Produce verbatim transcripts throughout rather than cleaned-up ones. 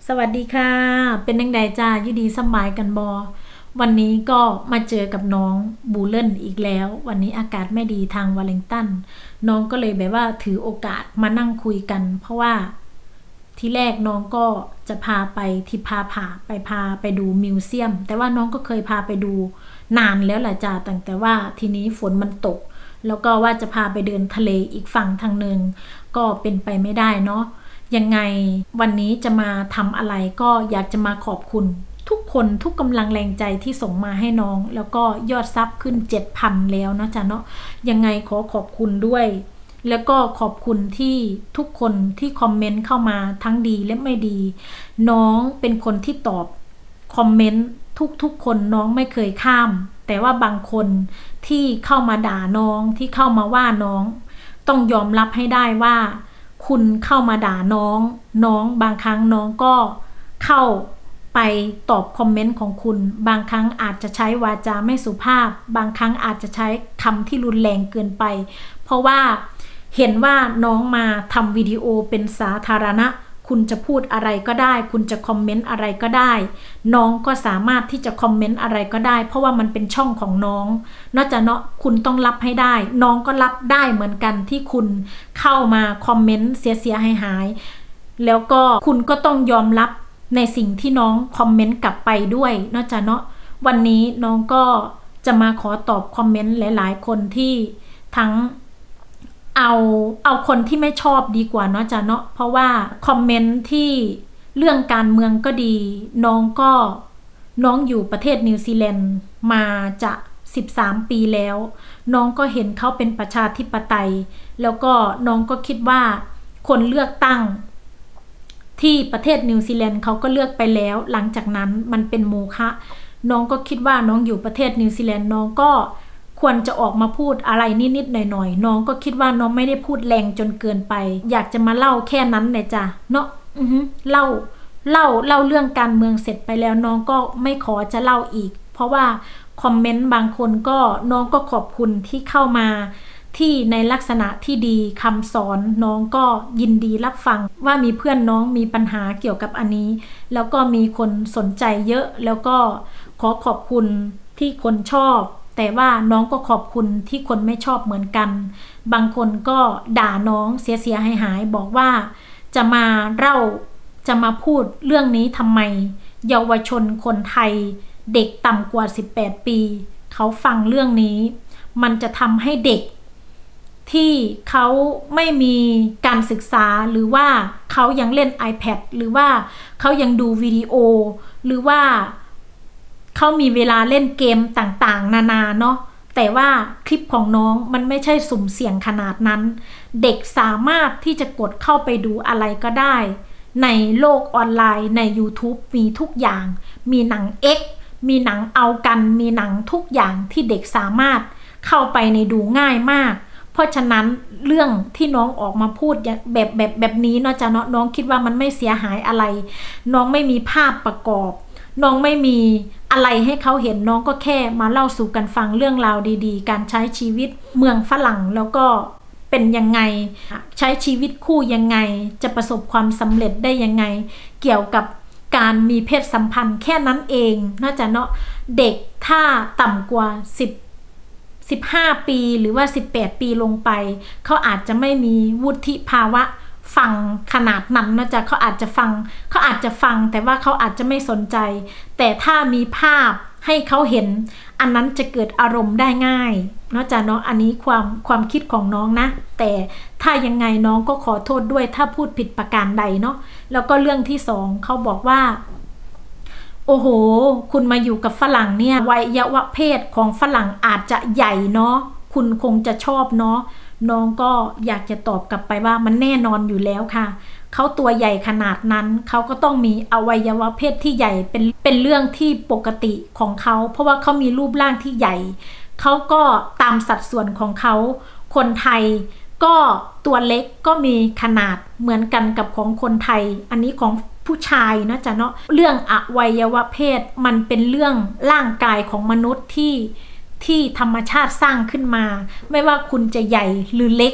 สวัสดีค่ะเป็นยังไงจ้ายิดีสบายกันบอวันนี้ก็มาเจอกับน้องบูเลนอีกแล้ววันนี้อากาศไม่ดีทางวอลลิงตันน้องก็เลยแบบว่าถือโอกาสมานั่งคุยกันเพราะว่าที่แรกน้องก็จะพาไปที่พาผ่าไปพาไปดูมิวเซียมแต่ว่าน้องก็เคยพาไปดูนานแล้วแหละจ้าตั้งแต่ว่าทีนี้ฝนมันตกแล้วก็ว่าจะพาไปเดินทะเลอีกฝั่งทางหนึ่งก็เป็นไปไม่ได้เนาะยังไงวันนี้จะมาทำอะไรก็อยากจะมาขอบคุณทุกคนทุกกำลังแรงใจที่ส่งมาให้น้องแล้วก็ยอดซับขึ้น เจ็ดพัน แล้วนะจ๊ะเนาะยังไงขอขอบคุณด้วยแล้วก็ขอบคุณที่ทุกคนที่คอมเมนต์เข้ามาทั้งดีและไม่ดีน้องเป็นคนที่ตอบคอมเมนต์ทุกๆคนน้องไม่เคยข้ามแต่ว่าบางคนที่เข้ามาด่าน้องที่เข้ามาว่าน้องต้องยอมรับให้ได้ว่าคุณเข้ามาด่าน้องน้องบางครั้งน้องก็เข้าไปตอบคอมเมนต์ของคุณบางครั้งอาจจะใช้วาจาไม่สุภาพบางครั้งอาจจะใช้คำที่รุนแรงเกินไปเพราะว่าเห็นว่าน้องมาทำวิดีโอเป็นสาธารณะคุณจะพูดอะไรก็ได้คุณจะคอมเมนต์อะไรก็ได้น้องก็สามารถที่จะคอมเมนต์อะไรก็ได้เพราะว่ามันเป็นช่องของน้องนอกจากเนาะคุณต้องรับให้ได้น้องก็รับได้เหมือนกันที่คุณเข้ามาคอมเมนต์เสียๆหายๆแล้วก็คุณก็ต้องยอมรับในสิ่งที่น้องคอมเมนต์กลับไปด้วยนอกจากเนาะวันนี้น้องก็จะมาขอตอบคอมเมนต์หลายๆคนที่ทั้งเอาเอาคนที่ไม่ชอบดีกว่าเนาะจ้ะเนาะเพราะว่าคอมเมนต์ที่เรื่องการเมืองก็ดีน้องก็น้องอยู่ประเทศนิวซีแลนด์มาจะสิบสามปีแล้วน้องก็เห็นเขาเป็นประชาธิปไตยแล้วก็น้องก็คิดว่าคนเลือกตั้งที่ประเทศนิวซีแลนด์เขาก็เลือกไปแล้วหลังจากนั้นมันเป็นโมฆะน้องก็คิดว่าน้องอยู่ประเทศนิวซีแลนด์น้องก็ควรจะออกมาพูดอะไรนิดๆหน่อยๆน้องก็คิดว่าน้องไม่ได้พูดแรงจนเกินไปอยากจะมาเล่าแค่นั้นเลยจ้ะเนาะอือฮึเล่าเล่าเล่าเรื่องการเมืองเสร็จไปแล้วน้องก็ไม่ขอจะเล่าอีกเพราะว่าคอมเมนต์บางคนก็น้องก็ขอบคุณที่เข้ามาที่ในลักษณะที่ดีคำสอนน้องก็ยินดีรับฟังว่ามีเพื่อนน้องมีปัญหาเกี่ยวกับอันนี้แล้วก็มีคนสนใจเยอะแล้วก็ขอขอบคุณที่คนชอบแต่ว่าน้องก็ขอบคุณที่คนไม่ชอบเหมือนกันบางคนก็ด่าน้องเสียเสียหายหายบอกว่าจะมาเล่าจะมาพูดเรื่องนี้ทำไมเยาวชนคนไทยเด็กต่ำกว่าสิบแปดปีเขาฟังเรื่องนี้มันจะทำให้เด็กที่เขาไม่มีการศึกษาหรือว่าเขายังเล่น ไอแพด หรือว่าเขายังดูวิดีโอหรือว่าเขามีเวลาเล่นเกมต่างๆนานาเนาะแต่ว่าคลิปของน้องมันไม่ใช่สุ่มเสี่ยงขนาดนั้นเด็กสามารถที่จะกดเข้าไปดูอะไรก็ได้ในโลกออนไลน์ใน ยูทูบ มีทุกอย่างมีหนัง X มีหนังเอากันมีหนังทุกอย่างที่เด็กสามารถเข้าไปในดูง่ายมากเพราะฉะนั้นเรื่องที่น้องออกมาพูดแบบแบบแบบนี้เนาะจ้ะเนาะน้องคิดว่ามันไม่เสียหายอะไรน้องไม่มีภาพประกอบน้องไม่มีอะไรให้เขาเห็นน้องก็แค่มาเล่าสู่กันฟังเรื่องราวดีๆการใช้ชีวิตเมืองฝรั่งแล้วก็เป็นยังไงใช้ชีวิตคู่ยังไงจะประสบความสำเร็จได้ยังไงเกี่ยวกับการมีเพศสัมพันธ์แค่นั้นเองน่าจะเนาะเด็กถ้าต่ำกว่าสิบ สิบห้าปีหรือว่าสิบแปดปีลงไปเขาอาจจะไม่มีวุฒิภาวะฟังขนาดนั้นนะจ๊ะเขาอาจจะฟังเขาอาจจะฟังแต่ว่าเขาอาจจะไม่สนใจแต่ถ้ามีภาพให้เขาเห็นอันนั้นจะเกิดอารมณ์ได้ง่ายเนาะจ๊ะเนาะอันนี้ความความคิดของน้องนะแต่ถ้ายังไงน้องก็ขอโทษด้วยถ้าพูดผิดประการใดเนาะแล้วก็เรื่องที่สองเขาบอกว่าโอ้โหคุณมาอยู่กับฝรั่งเนี่ยวัยวะเพศของฝรั่งอาจจะใหญ่เนาะคุณคงจะชอบเนาะน้องก็อยากจะตอบกลับไปว่ามันแน่นอนอยู่แล้วค่ะเขาตัวใหญ่ขนาดนั้นเขาก็ต้องมีอวัยวะเพศที่ใหญ่เป็นเป็นเรื่องที่ปกติของเขาเพราะว่าเขามีรูปร่างที่ใหญ่เขาก็ตามสัดส่วนของเขาคนไทยก็ตัวเล็กก็มีขนาดเหมือนกันกับของคนไทยอันนี้ของผู้ชายนะจ๊ะเนาะเรื่องอวัยวะเพศมันเป็นเรื่องร่างกายของมนุษย์ที่ที่ธรรมชาติสร้างขึ้นมาไม่ว่าคุณจะใหญ่หรือเล็ก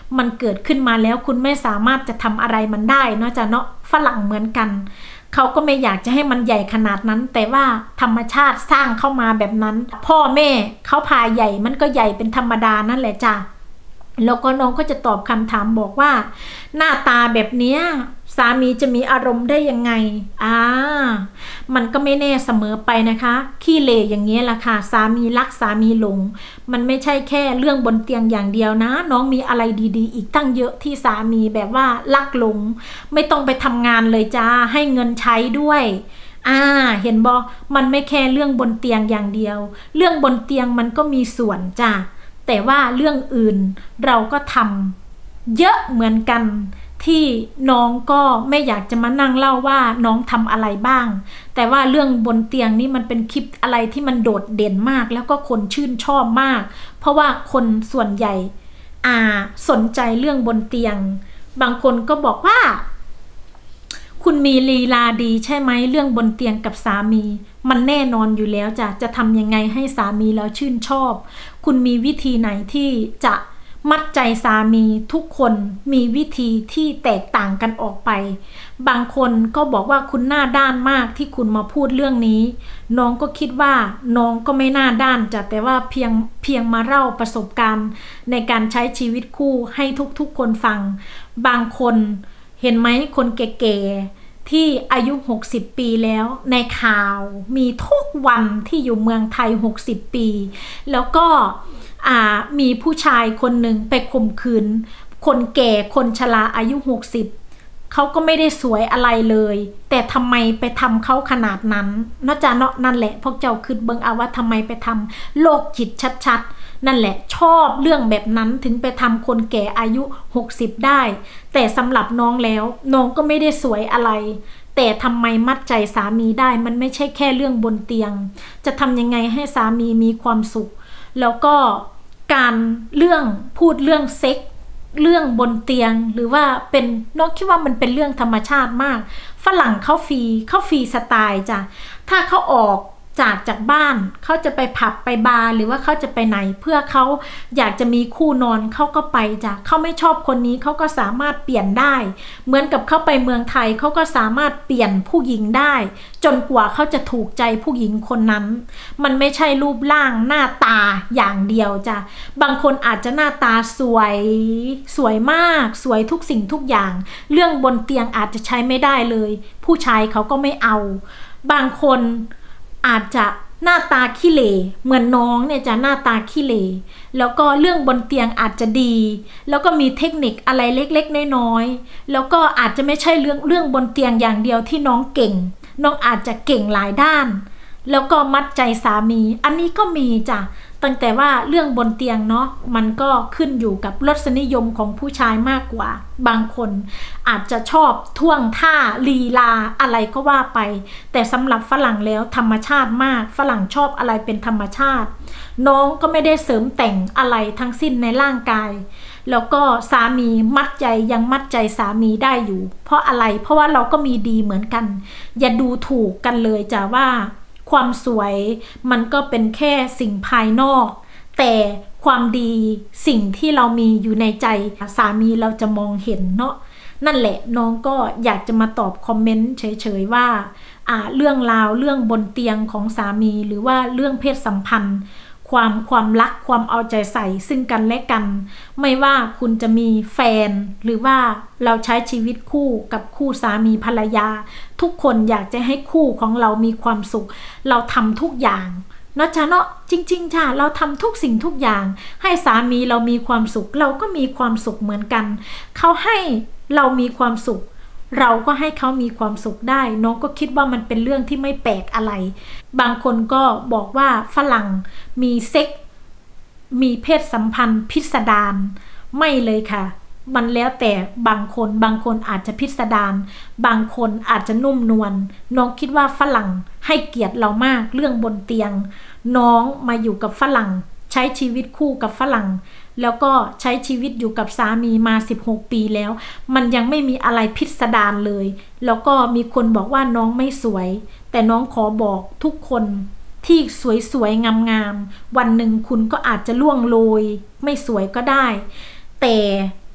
มันเกิดขึ้นมาแล้วคุณไม่สามารถจะทำอะไรมันได้เนาะจ้ะเนาะฝรั่งเหมือนกันเขาก็ไม่อยากจะให้มันใหญ่ขนาดนั้นแต่ว่าธรรมชาติสร้างเข้ามาแบบนั้นพ่อแม่เขาพาใหญ่มันก็ใหญ่เป็นธรรมดานั่นแหละจ้ะแล้วก็น้องก็จะตอบคำถามบอกว่าหน้าตาแบบเนี้ยสามีจะมีอารมณ์ได้ยังไงอ่ามันก็ไม่แน่เสมอไปนะคะขี้เหร่อย่างเงี้ยล่ะค่ะสามีรักสามีหลงมันไม่ใช่แค่เรื่องบนเตียงอย่างเดียวนะน้องมีอะไรดีๆอีกตั้งเยอะที่สามีแบบว่ารักหลงไม่ต้องไปทำงานเลยจ้าให้เงินใช้ด้วยอ่าเห็นบอมันไม่แค่เรื่องบนเตียงอย่างเดียวเรื่องบนเตียงมันก็มีส่วนจ้าแต่ว่าเรื่องอื่นเราก็ทำเยอะเหมือนกันที่น้องก็ไม่อยากจะมานั่งเล่าว่าน้องทำอะไรบ้างแต่ว่าเรื่องบนเตียงนี่มันเป็นคลิปอะไรที่มันโดดเด่นมากแล้วก็คนชื่นชอบมากเพราะว่าคนส่วนใหญ่อ่าสนใจเรื่องบนเตียงบางคนก็บอกว่าคุณมีลีลาดีใช่ไหมเรื่องบนเตียงกับสามีมันแน่นอนอยู่แล้วจ้ะจะทำยังไงให้สามีเราชื่นชอบคุณมีวิธีไหนที่จะมัดใจสามีทุกคนมีวิธีที่แตกต่างกันออกไปบางคนก็บอกว่าคุณหน้าด้านมากที่คุณมาพูดเรื่องนี้น้องก็คิดว่าน้องก็ไม่หน้าด้านจ้ะแต่ว่าเพียงเพียงมาเล่าประสบการณ์ในการใช้ชีวิตคู่ให้ทุกๆคนฟังบางคนเห็นไหมคนแก่ๆที่อายุหกสิบปีแล้วในข่าวมีทุกวันที่อยู่เมืองไทยหกสิบปีแล้วก็มีผู้ชายคนหนึ่งไปข่มขืนคนแก่คนชราอายุหกสิบเขาก็ไม่ได้สวยอะไรเลยแต่ทำไมไปทำเขาขนาดนั้นน่าจะเนาะนั่นแหละพวกเจ้าคิดเบิ่งเอาว่าทำไมไปทำโรคจิตชัดๆนั่นแหละชอบเรื่องแบบนั้นถึงไปทำคนแก่อายุหกสิบได้แต่สำหรับน้องแล้วน้องก็ไม่ได้สวยอะไรแต่ทำไมมัดใจสามีได้มันไม่ใช่แค่เรื่องบนเตียงจะทำยังไงให้สามีมีความสุขแล้วก็การเรื่องพูดเรื่องเซ็กเรื่องบนเตียงหรือว่าเป็นน้องคิดว่ามันเป็นเรื่องธรรมชาติมากฝรั่งเขาฟรีเขาฟรีสไตล์จ้ะถ้าเขาออกจากจากบ้านเขาจะไปผับไปบาร์หรือว่าเขาจะไปไหนเพื่อเขาอยากจะมีคู่นอนเขาก็ไปจ้ะเขาไม่ชอบคนนี้เขาก็สามารถเปลี่ยนได้เหมือนกับเขาไปเมืองไทยเขาก็สามารถเปลี่ยนผู้หญิงได้จนกว่าเขาจะถูกใจผู้หญิงคนนั้นมันไม่ใช่รูปร่างหน้าตาอย่างเดียวจ้ะบางคนอาจจะหน้าตาสวยสวยมากสวยทุกสิ่งทุกอย่างเรื่องบนเตียงอาจจะใช้ไม่ได้เลยผู้ชายเขาก็ไม่เอาบางคนอาจจะหน้าตาขี้เหร่เหมือนน้องเนี่ยจะหน้าตาขี้เหร่แล้วก็เรื่องบนเตียงอาจจะดีแล้วก็มีเทคนิคอะไรเล็กๆน้อยๆแล้วก็อาจจะไม่ใช่เรื่องเรื่องบนเตียงอย่างเดียวที่น้องเก่งน้องอาจจะเก่งหลายด้านแล้วก็มัดใจสามีอันนี้ก็มีจ้ะตั้งแต่ว่าเรื่องบนเตียงเนาะมันก็ขึ้นอยู่กับรสนิยมของผู้ชายมากกว่าบางคนอาจจะชอบท่วงท่าลีลาอะไรก็ว่าไปแต่สำหรับฝรั่งแล้วธรรมชาติมากฝรั่งชอบอะไรเป็นธรรมชาติน้องก็ไม่ได้เสริมแต่งอะไรทั้งสิ้นในร่างกายแล้วก็สามีมัดใจยังมัดใจสามีได้อยู่เพราะอะไรเพราะว่าเราก็มีดีเหมือนกันอย่าดูถูกกันเลยจ้ะว่าความสวยมันก็เป็นแค่สิ่งภายนอกแต่ความดีสิ่งที่เรามีอยู่ในใจสามีเราจะมองเห็นเนาะนั่นแหละน้องก็อยากจะมาตอบคอมเมนต์เฉยๆว่าอ่าเรื่องราวเรื่องบนเตียงของสามีหรือว่าเรื่องเพศสัมพันธ์ความความรักความเอาใจใส่ซึ่งกันและกันไม่ว่าคุณจะมีแฟนหรือว่าเราใช้ชีวิตคู่กับคู่สามีภรรยาทุกคนอยากจะให้คู่ของเรามีความสุขเราทำทุกอย่างเนาะจ้ะเนาะจริงๆจ้ะเราทำทุกสิ่งทุกอย่างให้สามีเรามีความสุขเราก็มีความสุขเหมือนกันเขาให้เรามีความสุขเราก็ให้เขามีความสุขได้น้องก็คิดว่ามันเป็นเรื่องที่ไม่แปลกอะไรบางคนก็บอกว่าฝรั่งมีเซ็กมีเพศสัมพันธ์พิสดารไม่เลยค่ะมันแล้วแต่บางคนบางคนอาจจะพิสดารบางคนอาจจะนุ่มนวลน้องคิดว่าฝรั่งให้เกียรติเรามากเรื่องบนเตียงน้องมาอยู่กับฝรั่งใช้ชีวิตคู่กับฝรั่งแล้วก็ใช้ชีวิตอยู่กับสามีมาสิบหกปีแล้วมันยังไม่มีอะไรพิสดารเลยแล้วก็มีคนบอกว่าน้องไม่สวยแต่น้องขอบอกทุกคนที่สวยๆงามๆวันหนึ่งคุณก็อาจจะล่วงโรยไม่สวยก็ได้แต่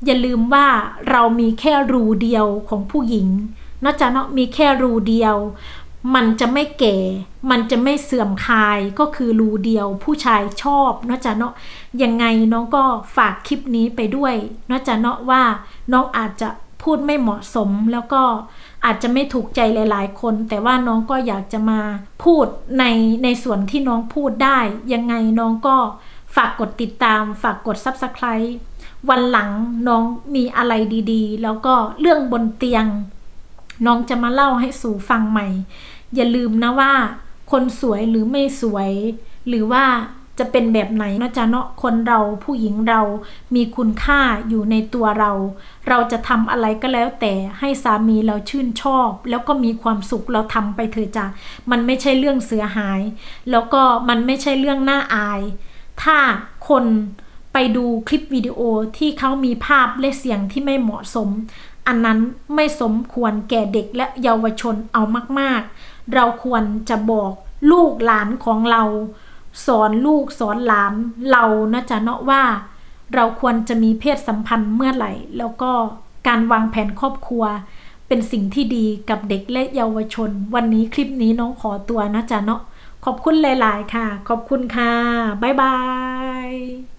อย่าลืมว่าเรามีแค่รูเดียวของผู้หญิงนะจ๊ะเนาะมีแค่รูเดียวมันจะไม่แก่มันจะไม่เสื่อมคลายก็คือรูเดียวผู้ชายชอบนะจ๊ะเนาะยังไงน้องก็ฝากคลิปนี้ไปด้วยนะจ๊ะเนาะว่าน้องอาจจะพูดไม่เหมาะสมแล้วก็อาจจะไม่ถูกใจหลายๆคนแต่ว่าน้องก็อยากจะมาพูดในในส่วนที่น้องพูดได้ยังไงน้องก็ฝากกดติดตามฝากกด ซับสไครบ์ วันหลังน้องมีอะไรดีๆแล้วก็เรื่องบนเตียงน้องจะมาเล่าให้สู่ฟังใหม่อย่าลืมนะว่าคนสวยหรือไม่สวยหรือว่าจะเป็นแบบไหนนะจ๊ะเนาะคนเราผู้หญิงเรามีคุณค่าอยู่ในตัวเราเราจะทำอะไรก็แล้วแต่ให้สามีเราชื่นชอบแล้วก็มีความสุขเราทำไปเถอะจ้ะมันไม่ใช่เรื่องเสียหายแล้วก็มันไม่ใช่เรื่องน่าอายถ้าคนไปดูคลิปวิดีโอที่เขามีภาพและเสียงที่ไม่เหมาะสมอันนั้นไม่สมควรแก่เด็กและเยาวชนเอามากๆเราควรจะบอกลูกหลานของเราสอนลูกสอนหลานเรานะจ๊ะเนาะว่าเราควรจะมีเพศสัมพันธ์เมื่อไหร่แล้วก็การวางแผนครอบครัวเป็นสิ่งที่ดีกับเด็กและเยาวชนวันนี้คลิปนี้น้องขอตัวนะจ๊ะเนาะขอบคุณหลายๆค่ะขอบคุณค่ะบ๊ายบาย